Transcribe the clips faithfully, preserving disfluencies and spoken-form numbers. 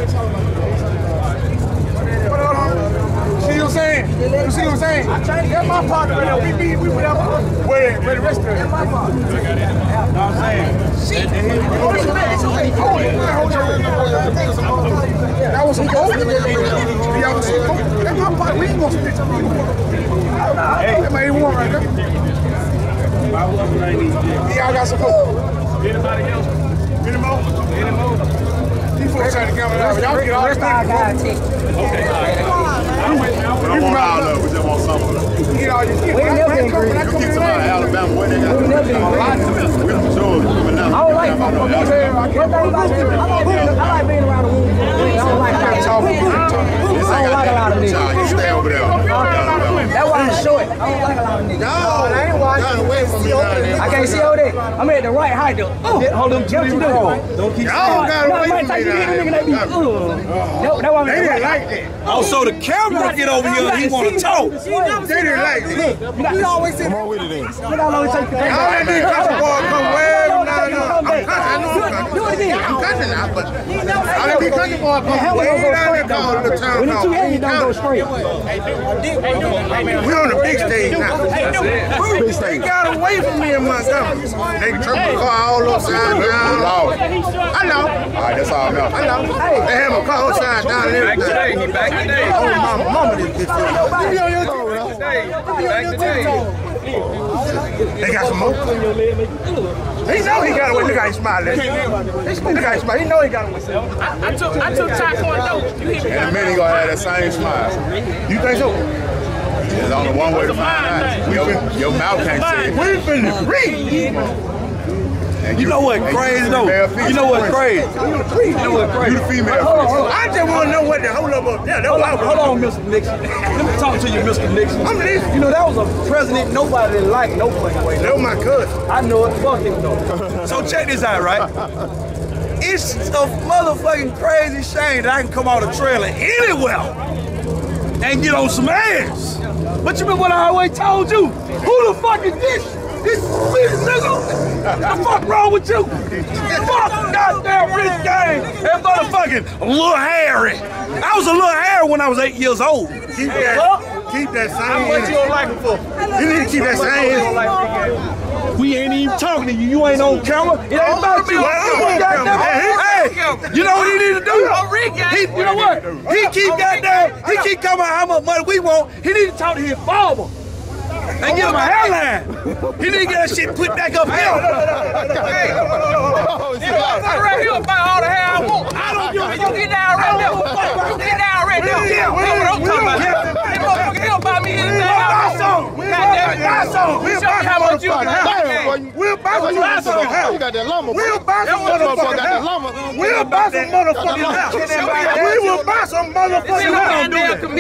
See what I'm saying? You see what I'm saying? That's my partner right now. We be, we went out where, where the rest of it. That's my partner. You know what I'm saying? Shit. That was some gold. That was some gold. That's my partner. We ain't gonna split some people. Hey, that made one right there. Yeah, I got some gold. Anybody else? Any more? Any more? These folks trying to come out. Y'all get all this time. Okay, all right. We don't want all of it, we just want some of it. You know, you get, when I, when I come, when I come get some out of Alabama, where they got a lot of them. We don't show it. I don't like it. I like being around the room. I don't like that talking. I don't like a lot of niggas. You stay over there. That's why I'm short. I don't like a lot of niggas. No, I ain't watching. Away from me. I can't see over there. I'm at the right height though. Oh, hold on. What you doing? Don't keep y'all got away from me. That's why I'm they didn't like that. Oh, so the camera get over here and he want to talk. They didn't like it. He always said, come on with it then. Look how long it takes to take all that nigga country boy come well. I'm country. I know I'm country. I'm country now, but all that big country boy come way down there called the town. When it's too heavy, you don't go straight. We're on the big stage now. Big stage. They got away from me in Montgomery. They turned the car all upside down. I know. All right, that's all I know. I know. They had my car upside down and everything. Back today. He back today. Oh, mama, mama, this bitch. They got some more. He know he got away. Look how he smiling. Look how he smiling. He know he got away. I, I took I took Taekwondo. You hit me. In a minute, he gonna have that same smile. You think so? There's only one way to find out. Your, your mouth can't say it. We finna read. You, you know what crazy though? You know what crazy? You know what crazy? You the female. Hold on, hold on. I just want to know what the hold up up there. Hold on, hold on, Mister Nixon. Let me talk to you, Mister Nixon. I'm listening. You know that was a president nobody didn't like no fucking way. That was my cousin. I know it. Fuck him though. So check this out, right? It's a motherfucking crazy shame that I can come out of the trailer anywhere and get on some ass. But you remember what I always told you? Who the fuck is this? This big nigga? What the fuck wrong with you? Fuck goddamn Rich Gang and motherfucking Lil Harry. I was a Lil Harry when I was eight years old. Keep that, keep that same. How much you don't like him for? You need to keep that same. We ain't even talking to you. You ain't on camera. It ain't about you. Hey, you know what he need to do? He, you know what? He keep goddamn. He keep coming out how much money we want. He need to talk to his father. And give him a hairline. He need to get that shit put back up here. Hey, I'm right here about all the hair I want. I don't give a fuck. You get down right there. You get down right there. Yeah, what I'm talking about. That motherfucker, he'll buy me anything I want. We'll buy how much you can have. We'll buy some motherfucking house. You got that lumber. We'll buy some motherfucking house. We'll buy some motherfucking house. We will buy some motherfucking house.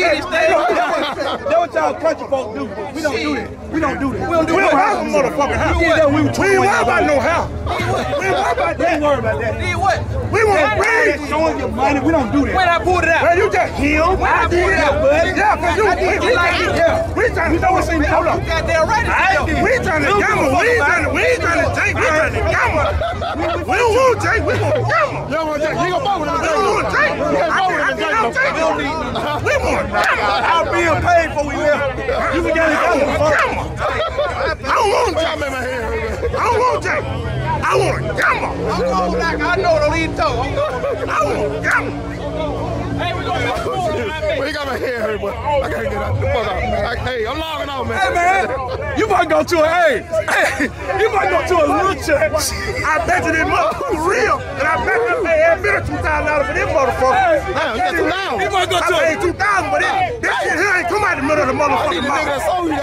That's what y'all country folks do. We don't do that. We don't do that. We don't do that. We don't have some motherfucking house. We ain't worry about no house. We ain't worry about that. We ain't worry about that. Did what? We want to raise showing your money. We don't do that. When I pulled it out. Well, you just healed. When I pulled it out, buddy. Yeah, because you we like it. Yeah. We trying to know what's in there. Hold on. Goddamn right. We trying to gamble. We ain't trying to. We ain't trying to take. We trying to gamble. We don't want to take. We want to gamble. You don't want to take. You gonna vote with him. We don't want to take. You can't vote with him. We don't take. We want to gamble. Our bill paid before we left. You can get it. Gamble. I don't want to. I don't want to. I want to gamble. I'm going back. I know don't even talk. I want to gamble. Hey, we gonna make four. We got my hair hurt, but I gotta get out the fuck out. Like, hey, I'm logging off, man. Hey, man, you might go to a hey, hey, you might go to a little church. I bet you this motherfucker real, and I bet you pay every minute two thousand dollars for this motherfucker. Hey, I got two thousand. You might go to. I paid two thousand, but this, this shit here ain't come out the middle of the motherfucking mouth. This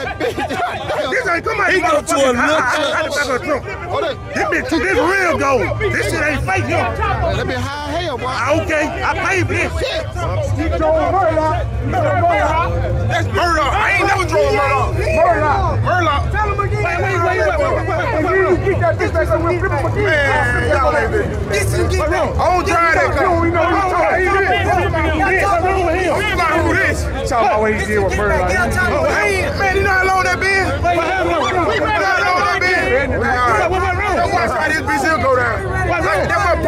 ain't come out the motherfucking out the back of the trunk. This bitch, this real gold. This shit ain't fake, yo. That be high hell, boy. Okay, I paid for this. You throwing Murdoch. That's Murdoch. I ain't never thrown Murdoch. Murdoch. Murdoch. Tell him again. Wait, wait, wait, wait, wait, wait, wait. You get that bitch back so we'll flip him again. Man, y'all ain't been. This is get back. I don't drive that car. We know you talking. He did. What's wrong with him? We about who this. You talking about what he did with Murdoch. Man, you know how long that been? What happened? We know how long that been. What went wrong? That's why this bitch here go down. That's my partner right here.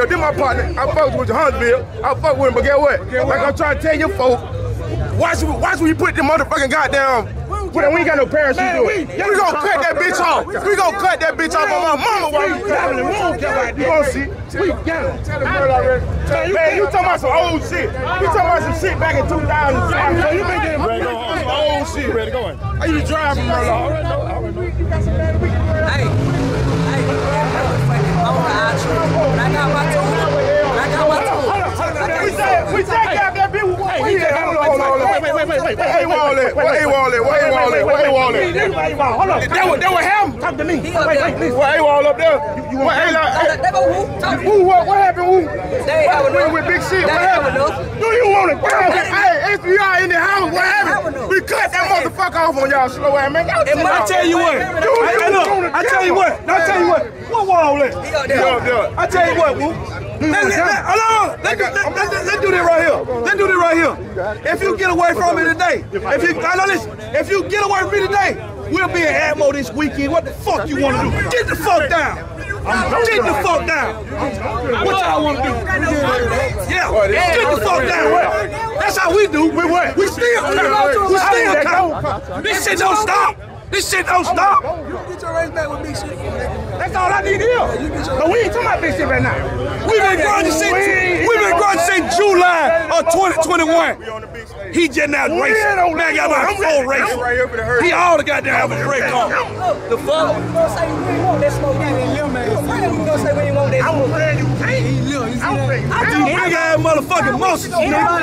Huntsville. This my partner. I fuck with Huntsville. I fuck with him, but guess what? Like I'm trying to tell you folks, watch, watch when you put the motherfucking goddamn. Well, we ain't got no parachute do it. We gonna cut that bitch off. We gonna cut that bitch off on my mama while we traveling. We don't care about this. You gonna see? We got him. Tell him already. Man, you talking about some old shit. You talking about some shit back in two thousand five. So you been getting some old shit. Ready to go in. How you driving, bro? I already know. I already know. You got some bad week. Hey, hey, I'm on the outro. I got my tool. I got my tool. We said, we said, got that bitch. Wait, hold on, hold on, wait, wait, wait, wait, wait. Where he wall at? Where he wall at? Where he wall at? Where he wall at? Hold on. That was, that was him. Talk to me. Wait, wait, please. Where he wall up there? You want to Who? What? What happened? Who? They have a with big shit. What happened? Do you want to? Hey, S B I in the house. What happened? We cut that motherfucker off on y'all slow ass man. I tell you what. Hey, look. I tell you what. I tell you what. What wall at? I tell you what, Woo. Let's, let, hold on. Let's, let, let, let, let's do this right here. Let's do this right here. If you get away from me today, if you, I know this, if you get away from me today, we'll be in Atmo this weekend. What the fuck you want to do? Get the fuck down. Get the fuck down. What y'all want to do? Yeah, get the fuck down. That's how we do. We what? We still, we still count. This shit don't stop. This shit don't stop. You get your race back with big shit. That's all I need here. But we ain't talking about big shit right now. We've been grinding since we've been grinding since July of twenty twenty-one. He just now racing. Man, got about four races. He all the goddamn have a race car. The fuck? You gonna say we want that smoke? You gonna say we want that smoke? I'm afraid you can't. I'm afraid you can't. I do big ass motherfucking muscles.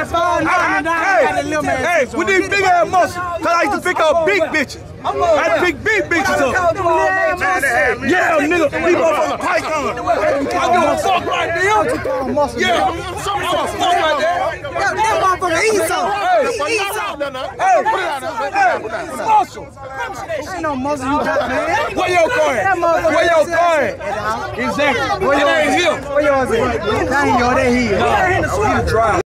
Hey, hey, we need big ass muscles. Cause I used to pick up big bitches. I pick big bitches up. Yeah, nigga, we motherfucking python. I give a fuck right there. Yeah, some fuck right there. That motherfucker eat some. He eat some. Hey, hey, muscle. Ain't no muscle you got, man. Where your car at? Where your car at? Exactly. Where yours is? Where yours is? That ain't your, that here. He the drive.